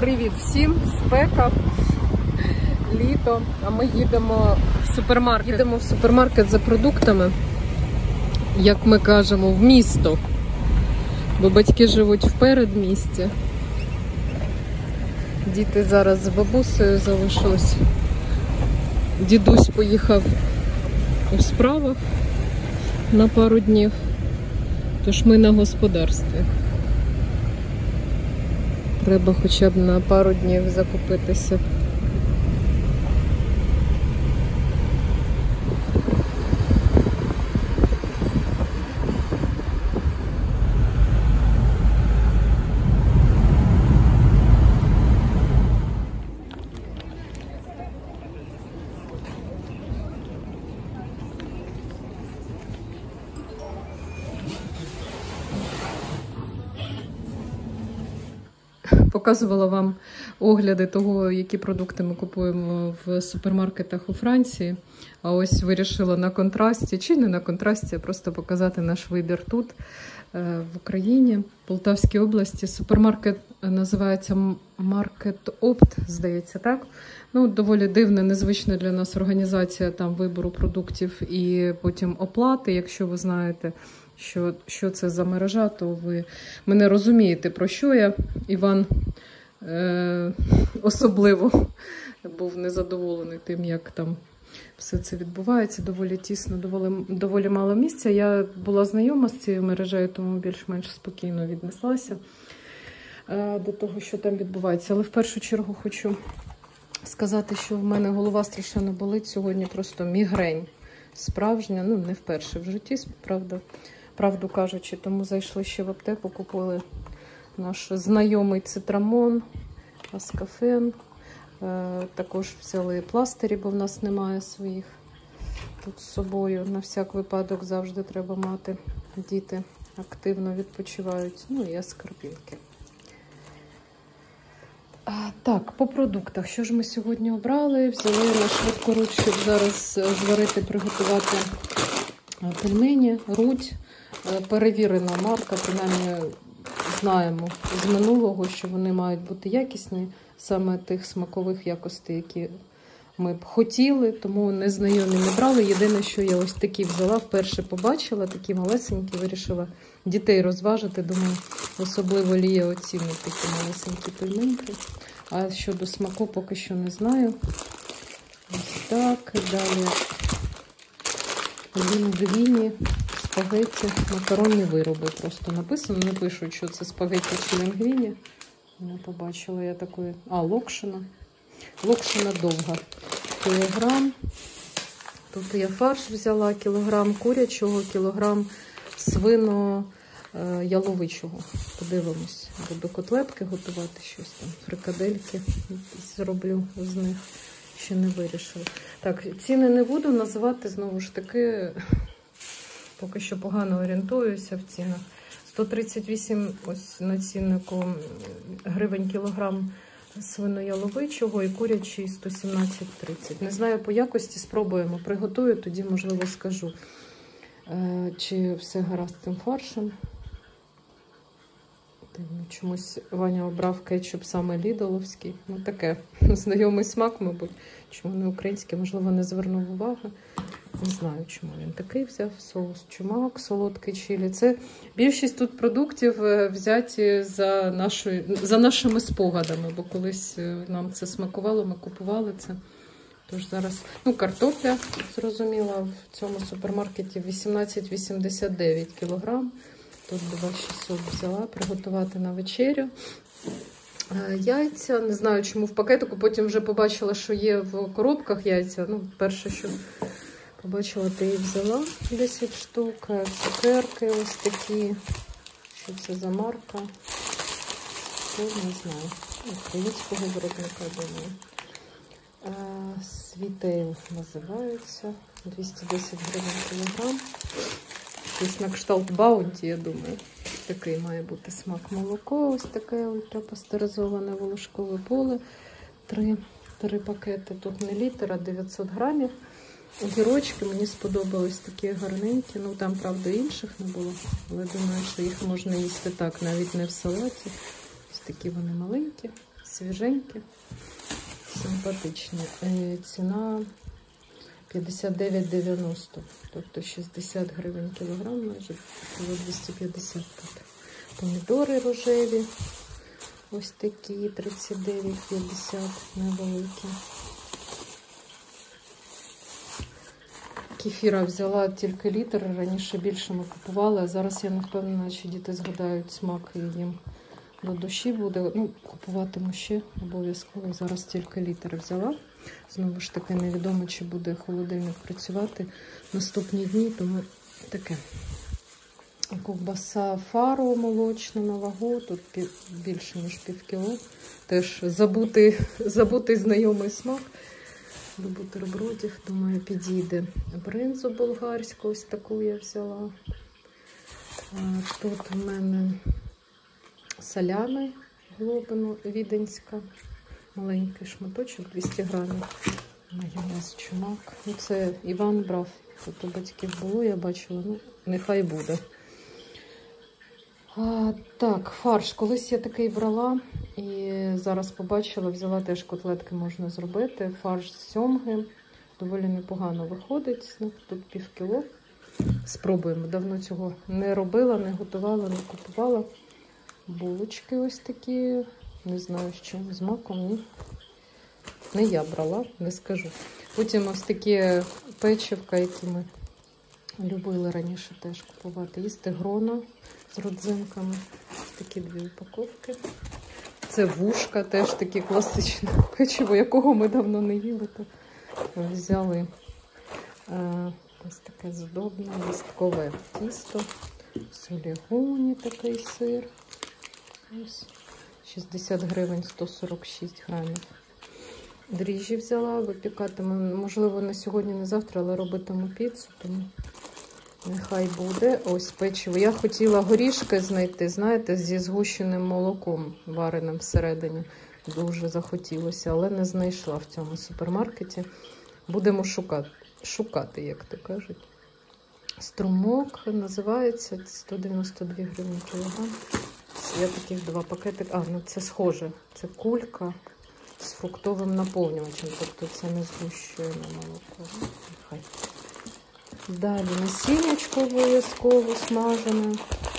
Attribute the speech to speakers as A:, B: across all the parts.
A: Привіт всім! Спека, літо, а ми їдемо в супермаркет. Їдемо в супермаркет за продуктами, як ми кажемо, в місто. Бо батьки живуть в передмісті. Діти зараз з бабусею залишились. Дідусь поїхав у справах на пару днів, тож ми на господарстві. Треба хоча б на пару днів закупитися. Показувала вам огляди того, які продукти ми купуємо в супермаркетах у Франції. А ось вирішила на контрасті, чи не на контрасті, а просто показати наш вибір тут, в Україні, в Полтавській області. Супермаркет називається Маркет Опт, здається, так? Ну, доволі дивна, незвична для нас організація там вибору продуктів і потім оплати, якщо ви знаєте, що це за мережа, то ви мене розумієте, про що я. Іван особливо був незадоволений тим, як там все це відбувається. Доволі тісно, доволі мало місця. Я була знайома з цією мережею, тому більш-менш спокійно віднеслася до того, що там відбувається. Але в першу чергу хочу сказати, що в мене голова страшенно болить. Сьогодні просто мігрень справжня, ну не вперше в житті, правду кажучи. Тому зайшли ще в аптеку, купили наш знайомий цитрамон, аскафен. Також взяли пластирі, бо в нас немає своїх тут з собою. На всяк випадок завжди треба мати. Діти активно відпочивають. Ну і аскорбінки. Так, по продуктах. Що ж ми сьогодні обрали? Взяли на швидкоруч, щоб зараз зварити, приготувати пельмені, рудь. Перевірена марка, принаймні знаємо з минулого, що вони мають бути якісні, саме тих смакових якостей, які ми б хотіли, тому незнайомі не брали. Єдине, що я ось такі взяла, вперше побачила, такі малесенькі, вирішила дітей розважити, думаю, особливо Лія оцінить такі малесенькі пельменьки. А щодо смаку поки що не знаю. Ось так, і далі лінгвіні, спагетті, макаронні вироби просто написано, не пишуть, що це спагетті чи лінгвіні. Не побачила я такої. Локшина. Локшина довга. Кілограм. Тут я фарш взяла, кілограм курячого, кілограм свино-яловичого. Подивимось. Буду котлетки готувати, щось там, фрикадельки зроблю з них. Ще не вирішила. Так, ціни не буду називати, знову ж таки, поки що погано орієнтуюся в цінах. 138 ось на ціннику гривень кілограм свино-яловичого і курячий 117,30. Не знаю по якості, спробуємо, приготую, тоді, можливо, скажу, чи все гаразд з цим фаршем. Чомусь Ваня обрав кетчуп саме лідоловський. Ну таке, знайомий смак, мабуть. Чому не український, можливо, не звернув уваги. Не знаю, чому він такий взяв. Соус чумак, солодкий чилі. Це більшість тут продуктів взяті за нашими спогадами, бо колись нам це смакувало, ми купували це. Тож зараз, картопля, зрозуміла, в цьому супермаркеті 18,89 кілограм. Тут 2,600 взяла, приготувати на вечерю. Яйця, не знаю, чому в пакетику, потім вже побачила, що є в коробках яйця. Перше, що побачила, те і взяла 10 штук. Цукерки ось такі. Що це за марка? Не знаю. Українського виробника, думаю. Світейл називається. 210 гривень кілограм. Якийсь на кшталт Баунті, я думаю. Такий має бути смак. Молоко, ось таке ультрапастеризоване волошкове поле. Три пакети. Тут не літр, а 900 грамів. Огірочки мені сподобались такі гарненькі. Там, правда, інших не було. Але думаю, що їх можна їсти так, навіть не в салаті. Ось такі вони маленькі. свіженькі, симпатичні. Ціна 59,90, тобто 60 гривень кілограм, майже було 250 тут. Помідори рожеві, ось такі, 39,50, невеликі. Кефіра взяла тільки літр, раніше більше ми купували, а зараз я не впевнена, чи діти згадають смак і їм до душі буде. Ну, купуватиму ще обов'язково, зараз тільки літр взяла. Знову ж таки, невідомо, чи буде холодильник працювати наступні дні, тому таке. Ковбаса фаро молочна на вагу, тут більше, ніж півкіло. Теж забутий знайомий смак. До бутербродів, думаю, підійде. Бринзу болгарську, ось таку я взяла. Тут у мене салями глобину віденська. Маленький шматочок, 200 грамів. Майонез чумак. Ну, це Іван брав, тут у батьків було, я бачила, ну, нехай буде. Так, фарш. Колись я такий брала і зараз побачила, взяла теж котлетки можна зробити. Фарш з сьомги. Доволі непогано виходить. Тут півкіло. Спробуємо. Давно цього не робила, не готувала, не купувала. Булочки ось такі. Не знаю, з чим, з маком, ні. Не я брала, не скажу. Потім ось такі печивка, які ми любили раніше теж купувати. Їсти грона з родзинками. Ось такі 2 упаковки. Це вушка, теж таке класичне печиво, якого ми давно не їли. То взяли ось таке здобне листкове тісто. Солігоні такий сир. Ось 60 гривень, 146 грамів. Дріжджі взяла, випікатиму, можливо, не сьогодні, не завтра, але робитиму піцу, тому нехай буде. Ось печиво. Я хотіла горішки знайти, знаєте, зі згущеним молоком, вареним всередині. Дуже захотілося, але не знайшла в цьому супермаркеті. Будемо шукати, як то кажуть. Струмок називається 192 гривні кілограм. Я таких 2 пакети. Ну це схоже. Це кулька з фруктовим наповнювачем. Тобто це не згущене молоко. Нехай. Далі насіннячко обов'язково смажене.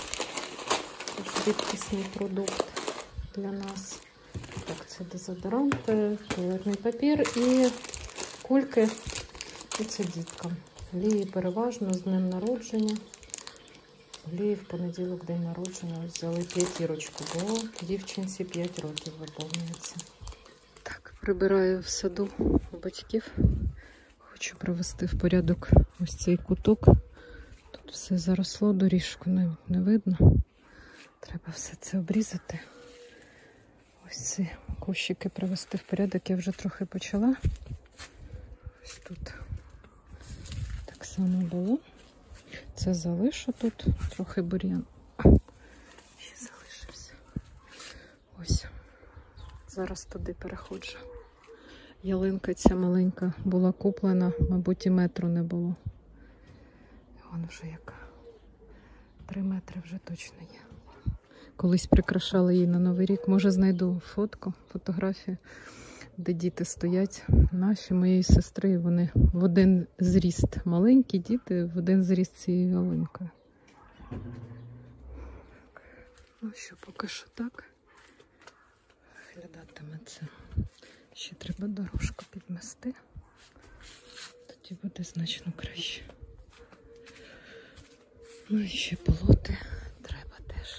A: Це рідкісний продукт для нас. Так, це дезодоранти, туалетний папір і кульки. І це діткам. Лії переважно з днем народження. Лії в понеділок день народження. Ось взяли 5, бо дівчинці 5 років виповнюється. Так, прибираю в саду у батьків. Хочу привести в порядок ось цей куток. Тут все заросло, доріжку не видно. Треба все це обрізати. Ось ці кущики привести в порядок. Я вже трохи почала. Ось тут так само було. Це залишу тут. Трохи бур'ян. Ще залишився. Ось. Зараз туди переходжу. Ялинка ця маленька була куплена, мабуть, і метру не було. Вон вже яка. 3 метри вже точно є. Колись прикрашали її на Новий рік. Може знайду фотографію, де діти стоять. Наші, моєї сестри, вони в один зріст. Маленькі діти в один зріст цією ялинкою. Ну що, поки що так. Виглядатиме це. Ще треба дорожку підмести. Тоді буде значно краще. Ну і ще полоти треба теж.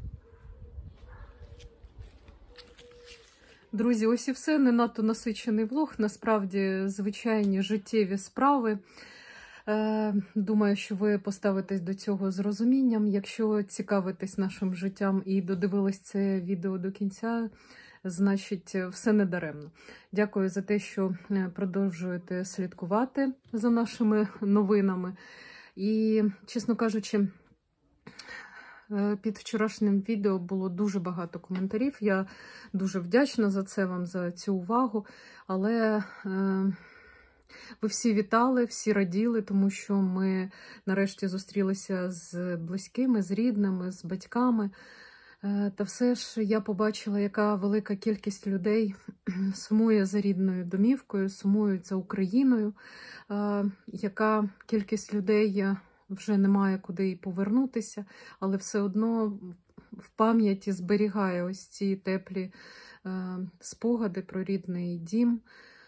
A: Друзі, ось і все. Не надто насичений влог. Насправді, звичайні життєві справи. Думаю, що ви поставитесь до цього з розумінням. Якщо цікавитесь нашим життям і додивились це відео до кінця, значить, все не даремно. Дякую за те, що продовжуєте слідкувати за нашими новинами. І, чесно кажучи, під вчорашнім відео було дуже багато коментарів. Я дуже вдячна за це вам, за цю увагу. Але ви всі вітали, всі раділи, тому що ми нарешті зустрілися з близькими, з рідними, з батьками. Та все ж я побачила, яка велика кількість людей сумує за рідною домівкою, сумують за Україною, яка кількість людей вже немає куди і повернутися, але все одно в пам'яті зберігає ось ці теплі спогади про рідний дім.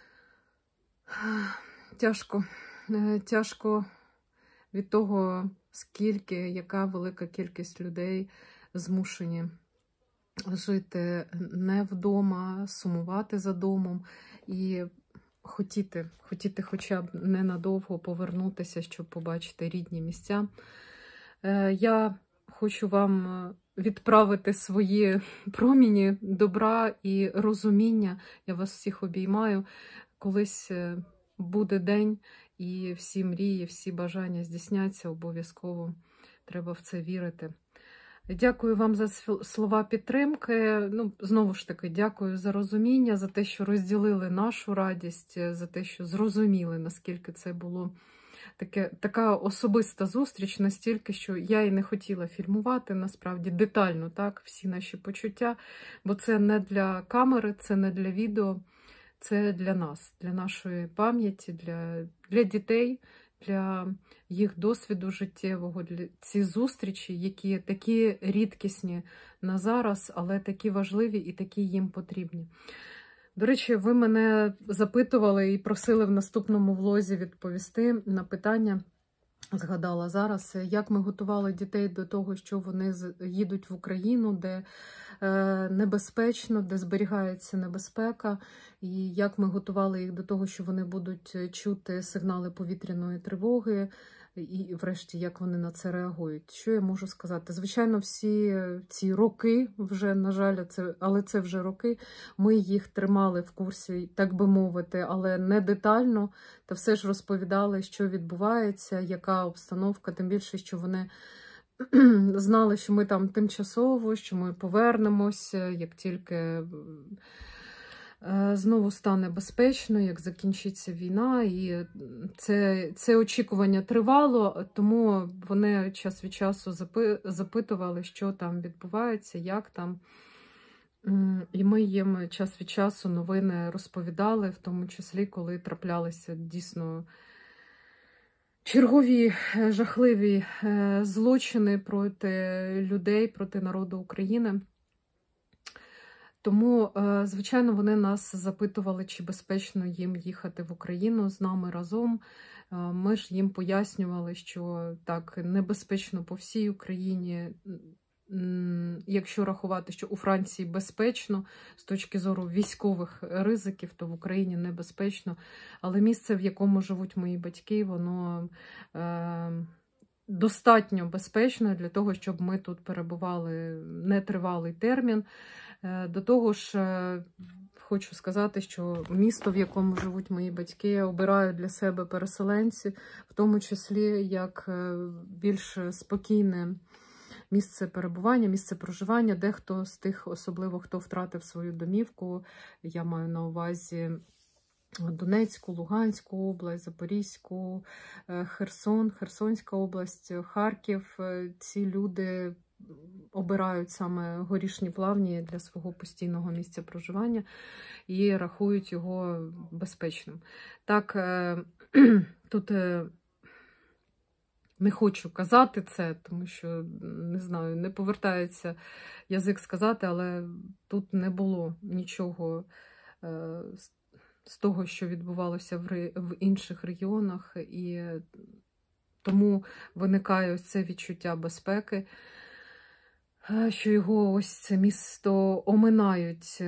A: Тяжко від того, яка велика кількість людей змушені жити не вдома, сумувати за домом і хотіти хоча б ненадовго повернутися, щоб побачити рідні місця. Я хочу вам відправити свої проміні добра і розуміння. Я вас всіх обіймаю. Колись буде день, і всі мрії, всі бажання здійсняться обов'язково. Треба в це вірити. Дякую вам за слова підтримки. Знову ж таки, дякую за розуміння, за те, що розділили нашу радість, за те, що зрозуміли, наскільки це було така особиста зустріч, настільки, що я і не хотіла фільмувати, насправді, детально, так, всі наші почуття, бо це не для камери, це не для відео, це для нас, для нашої пам'яті, для дітей, для їх досвіду життєвого, для ці зустрічі, які такі рідкісні на зараз, але такі важливі і такі їм потрібні. До речі, ви мене запитували і просили в наступному влозі відповісти на питання, згадала зараз, як ми готували дітей до того, що вони їдуть в Україну, де небезпечно, де зберігається небезпека, і як ми готували їх до того, що вони будуть чути сигнали повітряної тривоги, і врешті, як вони на це реагують. Що я можу сказати? Звичайно, всі ці роки, вже, на жаль, але це вже роки, ми їх тримали в курсі, так би мовити, але не детально, та все ж розповідали, що відбувається, яка обстановка, тим більше, що вони знали, що ми там тимчасово, що ми повернемося, як тільки знову стане безпечно, як закінчиться війна. І це очікування тривало, тому вони час від часу запитували, що там відбувається, як там. І ми їм час від часу новини розповідали, в тому числі, коли траплялися дійсно чергові жахливі злочини проти людей, проти народу України. Тому, звичайно, вони нас запитували, чи безпечно їм їхати в Україну з нами разом. Ми ж їм пояснювали, що так, небезпечно по всій Україні. Якщо рахувати, що у Франції безпечно, з точки зору військових ризиків, то в Україні небезпечно. Але місце, в якому живуть мої батьки, воно достатньо безпечно для того, щоб ми тут перебували нетривалий термін. До того ж, хочу сказати, що місто, в якому живуть мої батьки, обирають для себе переселенці, в тому числі як більш спокійне місце перебування, місце проживання. Дехто з тих, особливо хто втратив свою домівку, я маю на увазі Донецьку, Луганську область, Запорізьку, Херсон, Херсонська область, Харків. Ці люди обирають саме Горішні Плавні для свого постійного місця проживання і рахують його безпечним. Так, тут не хочу казати це, тому що, не знаю, не повертається язик сказати, але тут не було нічого з того, що відбувалося в інших регіонах, і тому виникає ось це відчуття безпеки, що його ось це місто оминають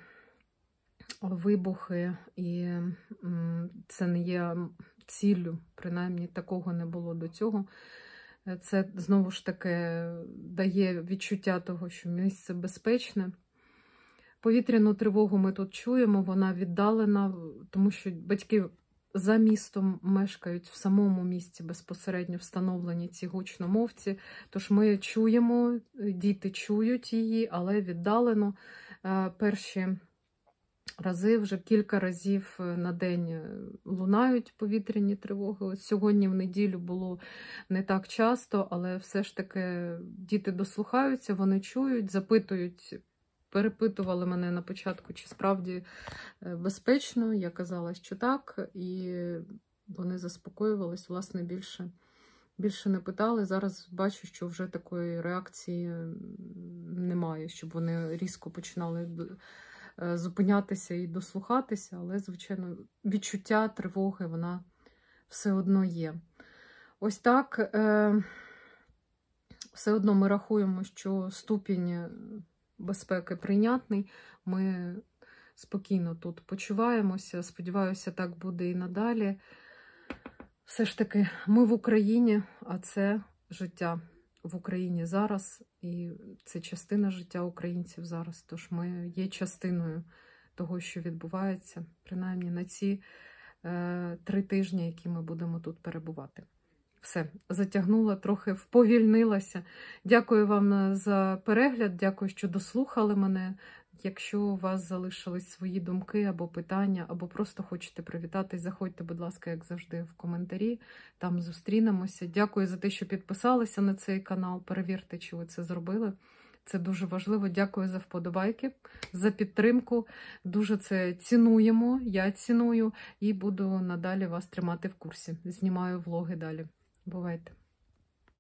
A: вибухи, і це не є ціллю, принаймні такого не було до цього. Це, знову ж таки, дає відчуття того, що місце безпечне. Повітряну тривогу ми тут чуємо, вона віддалена, тому що батьки за містом мешкають в самому місті, безпосередньо встановлені ці гучномовці. Тож ми чуємо, діти чують її, але віддалено. Перші рази, вже кілька разів на день лунають повітряні тривоги. Ось сьогодні в неділю було не так часто, але все ж таки діти дослухаються, вони чують, запитують, перепитували мене на початку, чи справді безпечно. Я казала, що так, і вони заспокоювались, власне, більше не питали. Зараз бачу, що вже такої реакції немає, щоб вони різко починали зупинятися і дослухатися, але, звичайно, відчуття тривоги, вона все одно є. Ось так, все одно ми рахуємо, що ступінь безпеки прийнятний, ми спокійно тут почуваємося, сподіваюся, так буде і надалі. Все ж таки, ми в Україні, а це життя в Україні зараз, і це частина життя українців зараз. Тож ми є частиною того, що відбувається, принаймні на ці 3 тижні, які ми будемо тут перебувати. Все, затягнула, трохи вповільнилася. Дякую вам за перегляд, дякую, що дослухали мене. Якщо у вас залишились свої думки або питання, або просто хочете привітатись, заходьте, будь ласка, як завжди, в коментарі, там зустрінемося. Дякую за те, що підписалися на цей канал, перевірте, чи ви це зробили. Це дуже важливо. Дякую за вподобайки, за підтримку. Дуже це цінуємо, я ціную і буду надалі вас тримати в курсі. Знімаю влоги далі. Бувайте!